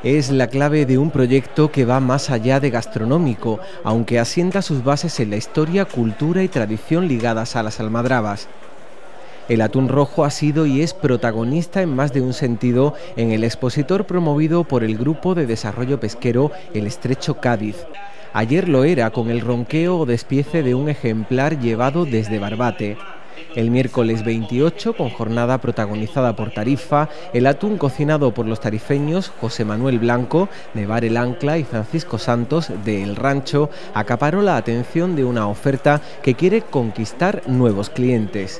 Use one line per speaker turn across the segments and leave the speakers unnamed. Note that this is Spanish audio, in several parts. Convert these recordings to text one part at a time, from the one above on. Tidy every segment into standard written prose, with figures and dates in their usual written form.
Es la clave de un proyecto que va más allá de gastronómico, aunque asienta sus bases en la historia, cultura y tradición ligadas a las almadrabas. El atún rojo ha sido y es protagonista en más de un sentido en el expositor promovido por el Grupo de Desarrollo Pesquero El Estrecho Cádiz. Ayer lo era con el ronqueo o despiece de un ejemplar llevado desde Barbate. El miércoles 28, con jornada protagonizada por Tarifa, el atún cocinado por los tarifeños José Manuel Blanco, de Bar El Ancla, y Francisco Santos, de El Rancho, acaparó la atención de una oferta que quiere conquistar nuevos clientes.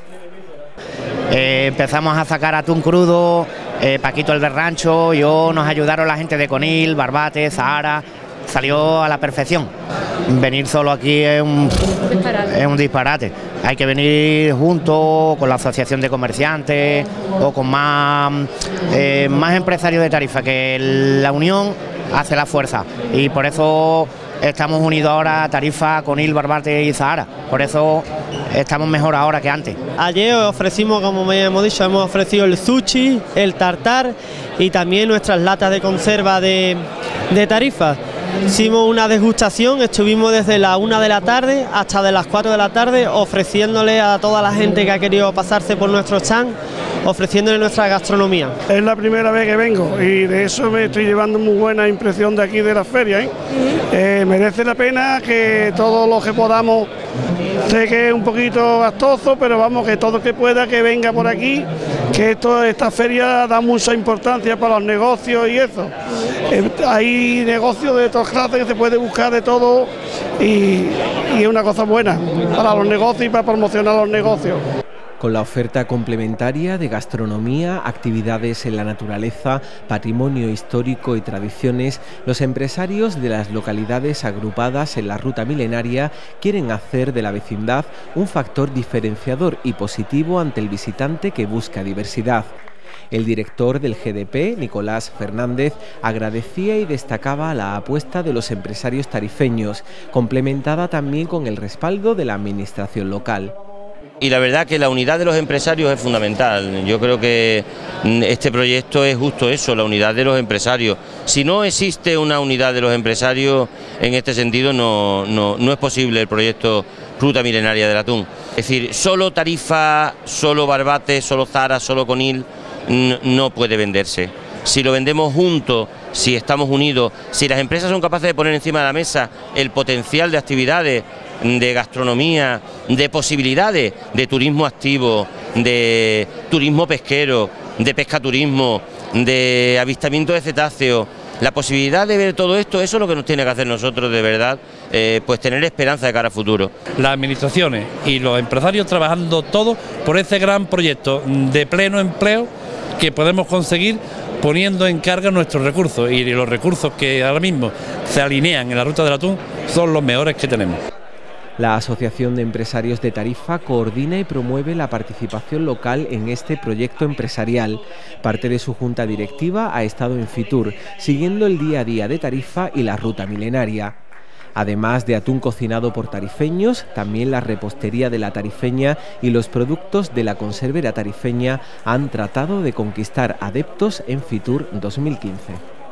Empezamos a sacar atún crudo, Paquito el del Rancho, nos ayudaron la gente de Conil, Barbate, Zahara. Salió a la perfección. Venir solo aquí es un disparate. Hay que venir junto con la asociación de comerciantes o con más empresarios de Tarifa, que la unión hace la fuerza, y por eso estamos unidos ahora, Tarifa, Conil, Barbate y Zahara. Por eso estamos mejor ahora que antes.
Ayer ofrecimos, como hemos dicho, hemos ofrecido el sushi, el tartar y también nuestras latas de conserva de Tarifa. Hicimos una degustación, estuvimos desde las 1 de la tarde hasta de las 4 de la tarde ofreciéndole a toda la gente que ha querido pasarse por nuestro stand, ofreciéndole nuestra gastronomía.
Es la primera vez que vengo y de eso me estoy llevando muy buena impresión de aquí de la feria. Merece la pena que todo lo que podamos, sé que es un poquito gastoso, pero vamos, que todo que pueda que venga por aquí, que esta feria da mucha importancia para los negocios y eso. Hay negocios de todas clases que se puede buscar de todo y es una cosa buena para los negocios y para promocionar los negocios.
Con la oferta complementaria de gastronomía, actividades en la naturaleza, patrimonio histórico y tradiciones, los empresarios de las localidades agrupadas en la ruta milenaria quieren hacer de la vecindad un factor diferenciador y positivo ante el visitante que busca diversidad. El director del GDP, Nicolás Fernández, agradecía y destacaba la apuesta de los empresarios tarifeños, complementada también con el respaldo de la administración local.
Y la verdad que la unidad de los empresarios es fundamental. Yo creo que este proyecto es justo eso, la unidad de los empresarios. Si no existe una unidad de los empresarios, en este sentido no es posible el proyecto Ruta Milenaria del Atún. Es decir, solo Tarifa, solo Barbate, solo Zahara, solo Conil no puede venderse. Si lo vendemos juntos, si estamos unidos, si las empresas son capaces de poner encima de la mesa el potencial de actividades, de gastronomía, de posibilidades de turismo activo, de turismo pesquero, de pescaturismo, de avistamiento de cetáceos, la posibilidad de ver todo esto, eso es lo que nos tiene que hacer nosotros de verdad, pues tener esperanza de cara a futuro.
Las administraciones y los empresarios trabajando todos por ese gran proyecto de pleno empleo que podemos conseguir poniendo en carga nuestros recursos, y los recursos que ahora mismo se alinean en la ruta del atún son los mejores que tenemos.
La Asociación de Empresarios de Tarifa coordina y promueve la participación local en este proyecto empresarial. Parte de su junta directiva ha estado en Fitur, siguiendo el día a día de Tarifa y la ruta milenaria. Además de atún cocinado por tarifeños, también la repostería de la tarifeña y los productos de la conservera tarifeña han tratado de conquistar adeptos en Fitur 2015.